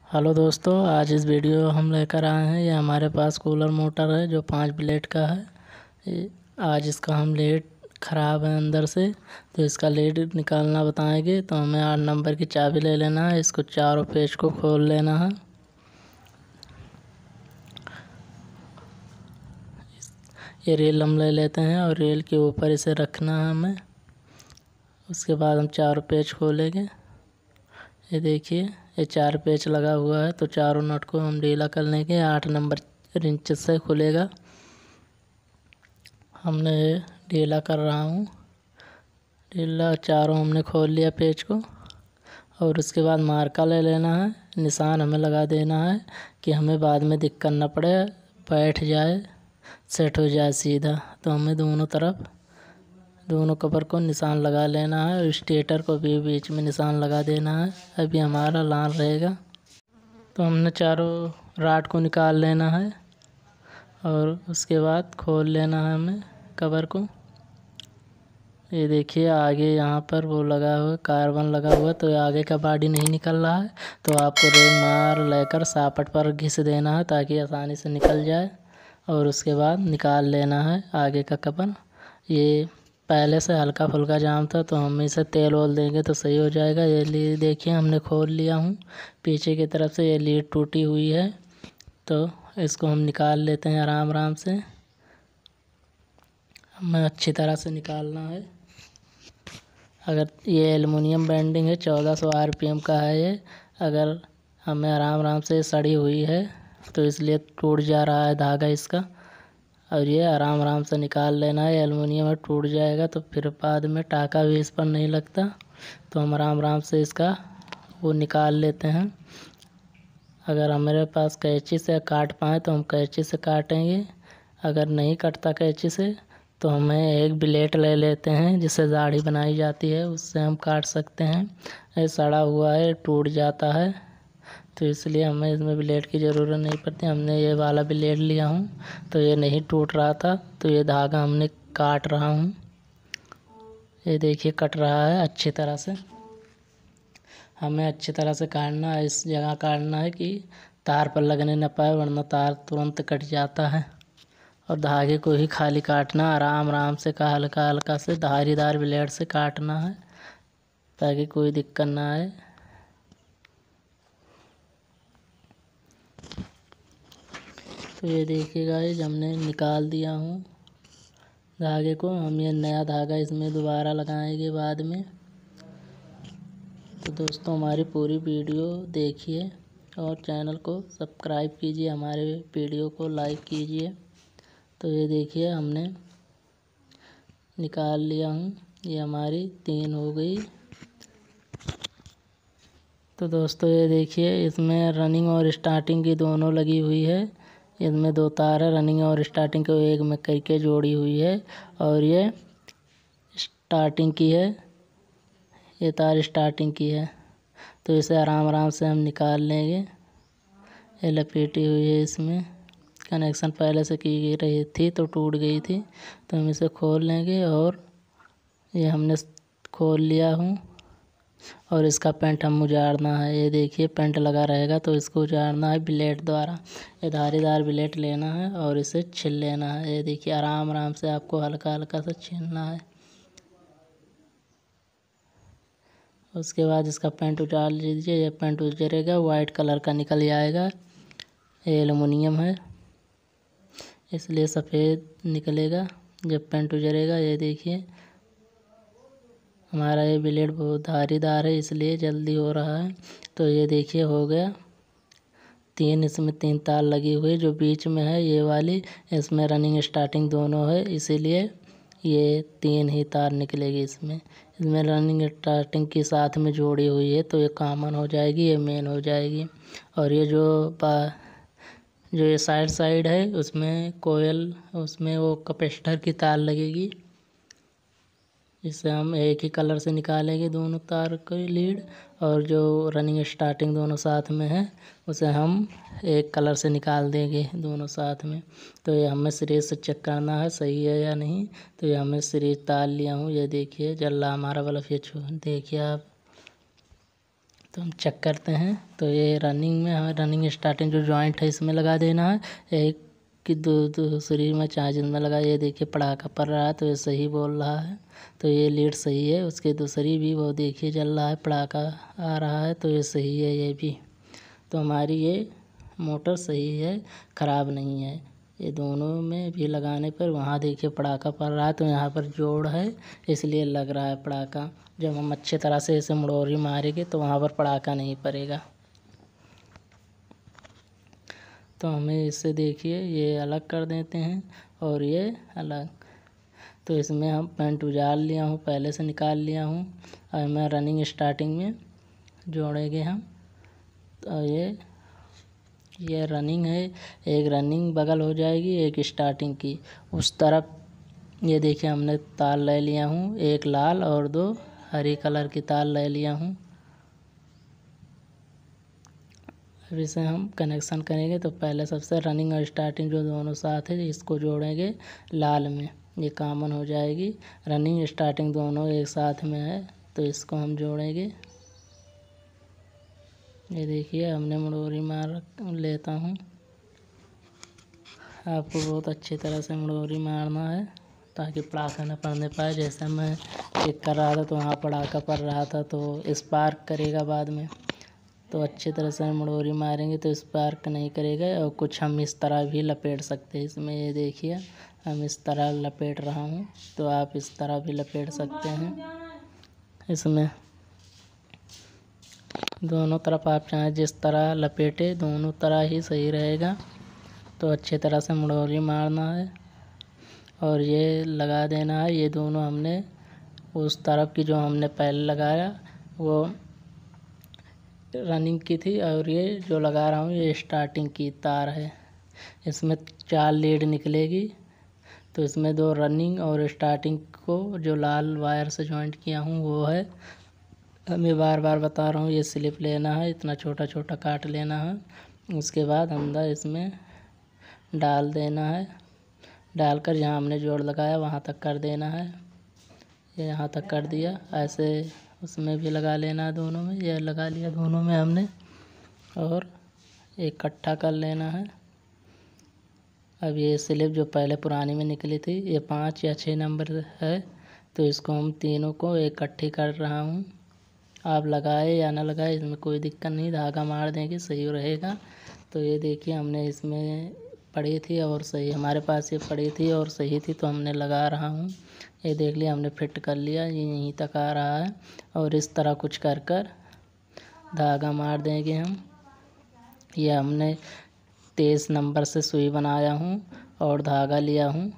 Hello दोस्तों, आज इस वीडियो हम लेकर आए हैं। ये हमारे पास कूलर मोटर है जो 5 ब्लेड का है। आज इसका हम लीड ख़राब है अंदर से, तो इसका लीड निकालना बताएंगे। तो हमें 8 नंबर की चाबी ले लेना है, इसको चारों पेच को खोल लेना है। ये रेल हम ले लेते हैं और रेल के ऊपर इसे रखना है हमें। उसके बाद हम चारों पेच खोलेंगे। ये देखिए, ये 4 पेच लगा हुआ है, तो चारों नट को हम ढीला कर लेंगे। 8 नंबर रिंच से खुलेगा। हमने ढीला कर रहा हूँ। ढीला चारों हमने खोल लिया पेच को। और उसके बाद मार्का ले लेना है, निशान हमें लगा देना है कि हमें बाद में दिक्कत न पड़े, बैठ जाए, सेट हो जाए सीधा। तो हमें दोनों तरफ दोनों कवर को निशान लगा लेना है और स्टेटर को भी बीच में निशान लगा देना है। अभी हमारा लाल रहेगा। तो हमने चारों राड को निकाल लेना है और उसके बाद खोल लेना है हमें कवर को। ये देखिए, आगे यहाँ पर वो लगा हुआ है, कार्बन लगा हुआ है, तो आगे का बॉडी नहीं निकल रहा है। तो आपको रेग मार लेकर सापट पर घिस देना है ताकि आसानी से निकल जाए। और उसके बाद निकाल लेना है आगे का कवर। ये पहले से हल्का फुल्का जाम था, तो हम इसे तेल ओल देंगे तो सही हो जाएगा। ये लीड देखिए, हमने खोल लिया हूँ। पीछे की तरफ से ये लीड टूटी हुई है, तो इसको हम निकाल लेते हैं आराम आराम से। हमें अच्छी तरह से निकालना है। अगर ये एलुमिनियम बेंडिंग है, 1400 आरपीएम का है ये। अगर हमें आराम आराम से सड़ी हुई है तो इसलिए टूट जा रहा है धागा इसका। और ये आराम आराम से निकाल लेना है। एलुमिनियम में टूट जाएगा तो फिर बाद में टाका भी इस पर नहीं लगता। तो हम आराम आराम से इसका वो निकाल लेते हैं। अगर हमारे पास कैंची से काट पाएँ तो हम कैंची से काटेंगे। अगर नहीं कटता कैंची से तो हमें एक ब्लेड ले लेते हैं जिससे दाढ़ी बनाई जाती है, उससे हम काट सकते हैं। ये सड़ा हुआ है, टूट जाता है, तो इसलिए हमें इसमें ब्लेड की ज़रूरत नहीं पड़ती। हमने ये वाला ब्लेड लिया हूँ, तो ये नहीं टूट रहा था, तो ये धागा हमने काट रहा हूँ। ये देखिए, कट रहा है अच्छी तरह से। हमें अच्छी तरह से काटना है, इस जगह काटना है कि तार पर लगने न पाए, वरना तार तुरंत कट जाता है। और धागे को ही खाली काटना, आराम आराम से हल्का हल्का से धारीदार ब्लेड से काटना है ताकि कोई दिक्कत ना आए। तो ये देखिएगा, ये हमने निकाल दिया हूँ धागे को। हम ये नया धागा इसमें दोबारा लगाएंगे बाद में। तो दोस्तों, हमारी पूरी वीडियो देखिए और चैनल को सब्सक्राइब कीजिए, हमारे वीडियो को लाइक कीजिए। तो ये देखिए, हमने निकाल लिया हूँ। ये हमारी 3 हो गई। तो दोस्तों, ये देखिए, इसमें रनिंग और स्टार्टिंग की दोनों लगी हुई है। इसमें 2 तार है, रनिंग और स्टार्टिंग को एक में करके जोड़ी हुई है। और ये स्टार्टिंग की है, ये तार स्टार्टिंग की है। तो इसे आराम आराम से हम निकाल लेंगे। ये लपेटी हुई है, इसमें कनेक्शन पहले से की रही थी तो टूट गई थी, तो हम इसे खोल लेंगे। और ये हमने खोल लिया हूँ। और इसका पेंट हम उजाड़ना है। ये देखिए, पेंट लगा रहेगा तो इसको उजाड़ना है ब्लेड द्वारा। ये धारीदार ब्लेड लेना है और इसे छील लेना है। ये देखिए, आराम आराम से आपको हल्का हल्का सा छीलना है। उसके बाद इसका पेंट उतार लीजिए। ये पेंट उजरेगा, वाइट कलर का निकल जाएगा। ये एलुमिनियम है, इसलिए सफ़ेद निकलेगा जब पेंट उजरेगा। ये देखिए, हमारा ये ब्लेड बहुत धारीदार है, इसलिए जल्दी हो रहा है। तो ये देखिए, हो गया। इसमें 3 तार लगी हुई, जो बीच में है ये वाली, इसमें रनिंग स्टार्टिंग दोनों है, इसीलिए ये 3 ही तार निकलेगी इसमें रनिंग स्टार्टिंग के साथ में जोड़ी हुई है, तो ये कॉमन हो जाएगी, ये मेन हो जाएगी। और ये जो ये साइड है उसमें कोयल, उसमें वो कैपेसिटर की तार लगेगी। इससे हम एक ही कलर से निकालेंगे दोनों तार की लीड। और जो रनिंग स्टार्टिंग दोनों साथ में है उसे हम एक कलर से निकाल देंगे दोनों साथ में। तो ये हमें सीरीज से चेक करना है सही है या नहीं। तो ये हमें सीरीज तार लिया हूँ। ये देखिए, जल रहा हमारा बल्ब। ये देखिए आप, तो हम चेक करते हैं। तो ये रनिंग में हमें रनिंग स्टार्टिंग जो जॉइंट है इसमें लगा देना है। एक कि दूसरी में चार्जिंग में लगा, ये देखिए पड़ाका पड़ रहा है तो ये सही बोल रहा है, तो ये लीड सही है। उसके दूसरी भी वो देखिए जल रहा है, पड़ाका आ रहा है, तो ये सही है ये भी। तो हमारी ये मोटर सही है, ख़राब नहीं है। ये दोनों में भी लगाने पर वहाँ देखिए पड़ाका पड़ रहा है, तो यहाँ पर जोड़ है इसलिए लग रहा है पड़ाका। जब हम अच्छे तरह से इसे मुड़ौरी मारेंगे तो वहाँ पर पड़ाका नहीं पड़ेगा। तो हमें इससे देखिए ये अलग कर देते हैं और ये अलग। तो इसमें हम पेंट उजाड़ लिया हूँ, पहले से निकाल लिया हूँ। और मैं रनिंग स्टार्टिंग में जोड़ेंगे हम। तो ये रनिंग है, एक रनिंग बगल हो जाएगी, एक स्टार्टिंग की उस तरफ। ये देखिए हमने तार ले लिया हूँ, एक लाल और 2 हरी कलर की तार ले लिया हूँ। अब इसे हम कनेक्शन करेंगे तो पहले सबसे रनिंग और स्टार्टिंग जो दोनों साथ है इसको जोड़ेंगे लाल में, ये कॉमन हो जाएगी। रनिंग स्टार्टिंग दोनों एक साथ में है तो इसको हम जोड़ेंगे। ये देखिए हमने मुड़ौरी मार लेता हूँ। आपको बहुत अच्छी तरह से मुड़ौरी मारना है ताकि पड़ाका न पड़ने पाए। जैसे मैं चेक कर रहा था तो वहाँ पड़ाका पड़ रहा था तो स्पार्क करेगा बाद में, तो अच्छी तरह से मुड़ौरी मारेंगे तो स्पार्क नहीं करेगा। और कुछ हम इस तरह भी लपेट सकते हैं इसमें। ये देखिए हम इस तरह लपेट रहा हूँ, तो आप इस तरह भी लपेट सकते हैं। इसमें दोनों तरफ आप चाहें जिस तरह लपेटे दोनों तरह ही सही रहेगा। तो अच्छी तरह से मुड़ौरी मारना है और ये लगा देना है। ये दोनों हमने उस तरफ की जो हमने पहले लगाया वो रनिंग की थी और ये जो लगा रहा हूँ ये स्टार्टिंग की तार है। इसमें 4 लीड निकलेगी, तो इसमें 2 रनिंग और स्टार्टिंग को जो लाल वायर से जॉइंट किया हूँ वो है। मैं बार बार बता रहा हूँ, ये स्लिप लेना है, इतना छोटा छोटा काट लेना है। उसके बाद अंदर इसमें डाल देना है, डालकर जहाँ हमने जोड़ लगाया वहाँ तक कर देना है। ये यहाँ तक कर दिया, ऐसे उसमें भी लगा लेना है दोनों में। ये लगा लिया दोनों में हमने और इकट्ठा कर लेना है। अब ये स्लिप जो पहले पुरानी में निकली थी ये 5 या 6 नंबर है, तो इसको हम तीनों को इकट्ठी कर रहा हूँ। आप लगाए या ना लगाए इसमें कोई दिक्कत नहीं, धागा मार देंगे सही रहेगा। तो ये देखिए हमने इसमें पड़ी थी और सही हमारे पास ये पड़ी थी और सही थी तो हमने लगा रहा हूँ। ये देख लिया हमने फिट कर लिया, ये यहीं तक आ रहा है। और इस तरह कुछ कर कर धागा मार देंगे हम। ये हमने 23 नंबर से सुई बनाया हूँ और धागा लिया हूँ,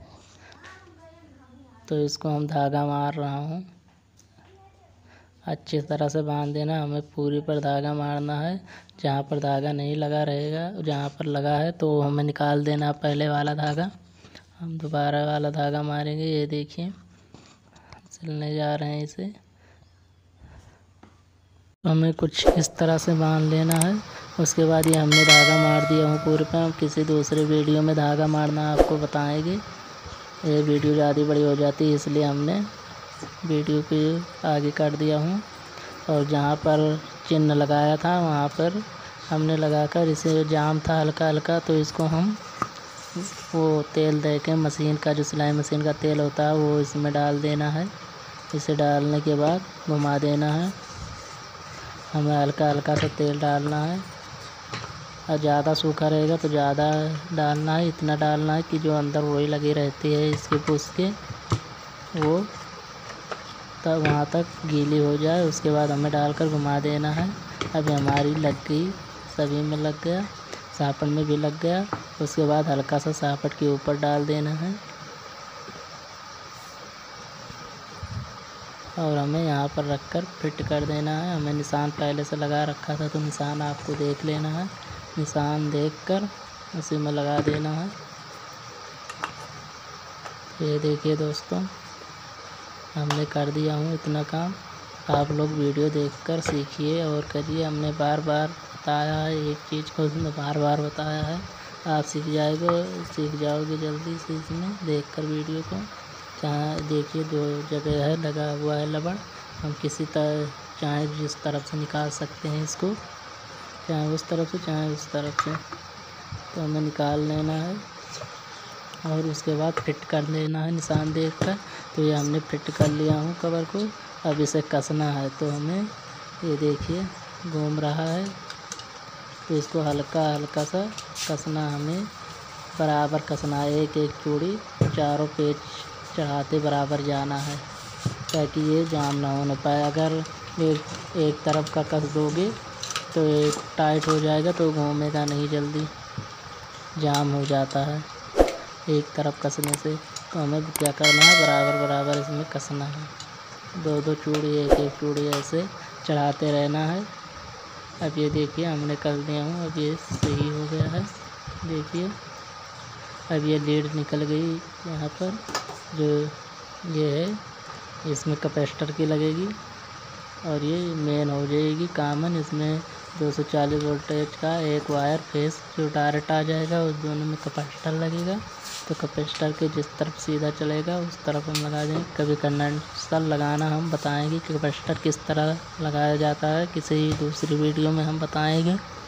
तो इसको हम धागा मार रहा हूँ। अच्छी तरह से बांध देना, हमें पूरी पर धागा मारना है। जहाँ पर धागा नहीं लगा रहेगा, जहाँ पर लगा है तो हमें निकाल देना पहले वाला धागा। हम दोबारा वाला धागा मारेंगे। ये देखिए सिलने जा रहे हैं इसे, हमें कुछ इस तरह से बांध लेना है। उसके बाद ये हमने धागा मार दिया हूँ पूरे पे। हम किसी दूसरे वीडियो में धागा मारना आपको बताएंगे। ये वीडियो ज़्यादा बड़ी हो जाती है इसलिए हमने वीडियो पे आगे कर दिया हूँ। और जहाँ पर चिन्ह लगाया था वहाँ पर हमने लगाकर इसे जाम था हल्का हल्का, तो इसको हम वो तेल दे के मशीन का जो सिलाई मशीन का तेल होता है वो इसमें डाल देना है। इसे डालने के बाद घुमा देना है। हमें हल्का हल्का सा तेल डालना है और ज़्यादा सूखा रहेगा तो ज़्यादा डालना है। इतना डालना है कि जो अंदर वही लगी रहती है इसके पुश के, वो तब वहाँ तक गीली हो जाए। उसके बाद हमें डालकर घुमा देना है। अभी हमारी लग गई, सभी में लग गया, सापट में भी लग गया। उसके बाद हल्का सा सापट के ऊपर डाल देना है और हमें यहाँ पर रखकर फिट कर देना है। हमें निशान पहले से लगा रखा था तो निशान आपको देख लेना है, निशान देखकर उसी में लगा देना है। ये देखिए दोस्तों हमने कर दिया हूँ इतना काम। आप लोग वीडियो देखकर सीखिए और करिए। हमने बार बार बताया है एक चीज़ को, उसमें बार बार बताया है। आप सीख जाओगे जल्दी से इसमें देखकर वीडियो को। जहाँ देखिए 2 जगह है लगा हुआ है लबड़, हम किसी तरह चाहे जिस तरफ से निकाल सकते हैं इसको, चाहे उस तरफ से चाहे उस तरफ से। तो हमें निकाल लेना है और उसके बाद फिट कर लेना है निशान देखकर। तो ये हमने फिट कर लिया हूँ कवर को। अब इसे कसना है। तो हमें ये देखिए घूम रहा है, तो इसको हल्का हल्का सा कसना, हमें बराबर कसना है। एक एक चूड़ी चारों पेच चढ़ाते बराबर जाना है ताकि ये जाम ना होने पाए। अगर एक तरफ का कस दोगे तो एक टाइट हो जाएगा, तो घूमेगा नहीं, जल्दी जाम हो जाता है एक तरफ कसने से। तो हमें क्या करना है, बराबर बराबर इसमें कसना है। दो दो चूड़ी एक एक चूड़ी ऐसे चढ़ाते रहना है। अब ये देखिए हमने कर दिया हूँ। अब ये सही हो गया है, देखिए अब ये लीड निकल गई यहाँ पर, जो ये है इसमें कैपेसिटर की लगेगी और ये मेन हो जाएगी कॉमन। इसमें 240 वोल्टेज का एक वायर फेस जो डायरेक्ट आ जाएगा, उस दोनों में कैपेसिटर लगेगा। तो कैपेसिटर के जिस तरफ सीधा चलेगा उस तरफ हम लगा देंगे। कभी कंडेंसर लगाना हम बताएंगे कि कैपेसिटर किस तरह लगाया जाता है, किसी दूसरी वीडियो में हम बताएंगे।